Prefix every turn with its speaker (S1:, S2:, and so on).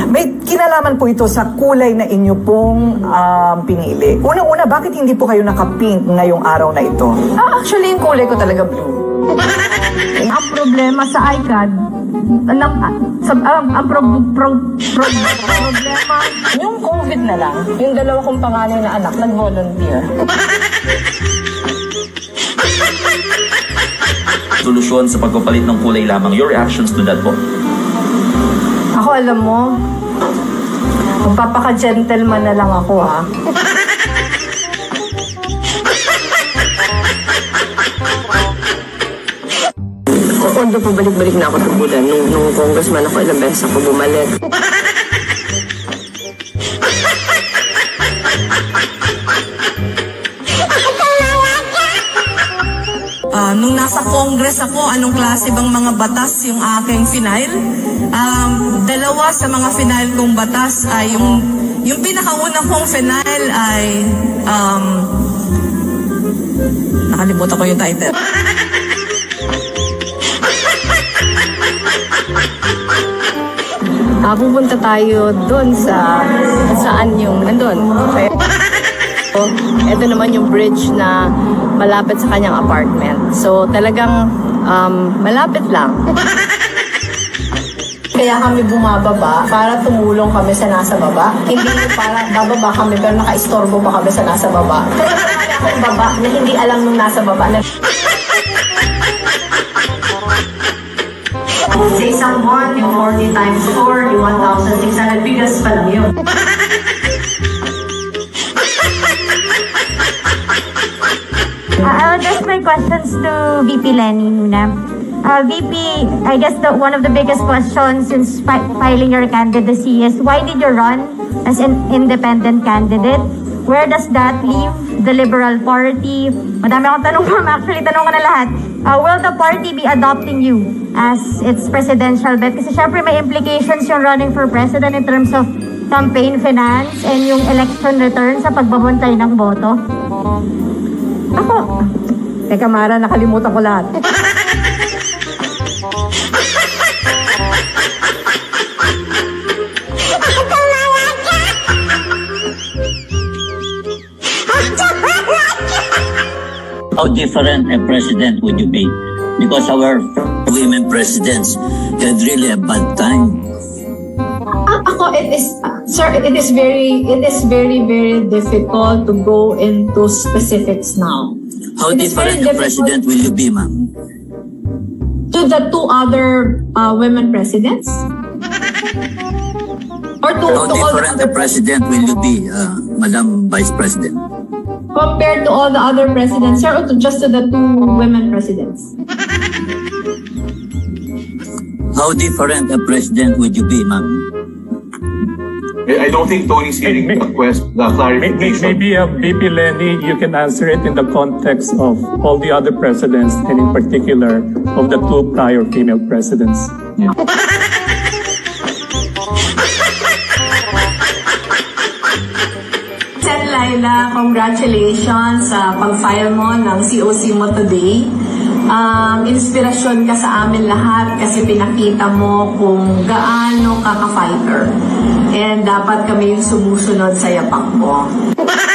S1: May kinalaman po ito sa kulay na inyo pong pinili. Unang-una, bakit hindi po kayo naka-pink ngayong araw na ito?
S2: Actually, yung kulay ko talaga blue. Ang problema sa ICAD, problema, yung COVID na lang, yung dalawa kong panganay na anak, nag-volunteer.
S3: Solusyon sa pagpapalit ng kulay lamang. Your reactions to that po?
S2: Ako, alam mo, magpapaka-gentleman na lang ako, ha?
S4: Although pabalik-balik na ako sa bulan, nung congressman ako, ilang beses ako bumalik.
S5: Nung nasa Congress ako, anong klase bang mga batas yung aking final? Dalawa sa mga final kong batas ay yung pinakauna kong final ay nakalimutan ko yung title.
S2: Pupunta tayo doon sa saan yung nandun. Okay. So, ito naman yung bridge na malapit sa kanyang apartment. So talagang malapit lang. Kaya kami bumababa para tumulong kami sa nasa baba. Hindi para bababa kami pero naka-istorbo pa kami sa nasa baba. Kaya kami akong baba na hindi alam nung nasa baba na
S6: sa isang buwan, yung 40 times 4, yung 1,600, bigas pa lang yun.
S7: I'll address my questions to VP Lenny muna. VP, I guess one of the biggest questions since filing your candidacy is why did you run as an independent candidate? Where does that leave the Liberal Party? Madami akong tanong, ma'am. Actually, tanong ko na lahat. Will the party be adopting you as its presidential bet? Kasi syempre may implications yung running for president in terms of campaign finance and yung election return sa pagbabantay ng boto.
S2: ako. Teka Mara, nakalimutan ko lahat.
S8: How different a president would you be? Because our women presidents had really a bad time.
S9: Ako, it is very difficult to go into specifics now.
S8: How different a president will you be, ma'am?
S9: To the two other women presidents? Or to
S8: How
S9: all the
S8: different
S9: other
S8: a president will you be, Madam Vice President?
S9: compared to all the other presidents, sir, or just to the two women presidents?
S8: How different a president would you be, ma'am?
S10: I don't think Tony's hearing the clarification.
S11: Maybe VP Lenny, you can answer it in the context of all the other presidents and in particular of the two prior female presidents. Yeah.
S6: Sen Laila, congratulations sa pag-file mo ng COC mo today. Inspirasyon ka sa amin lahat kasi pinakita mo kung gaano ka ka-fighter. And dapat kami yung sumusunod sa yapak mo.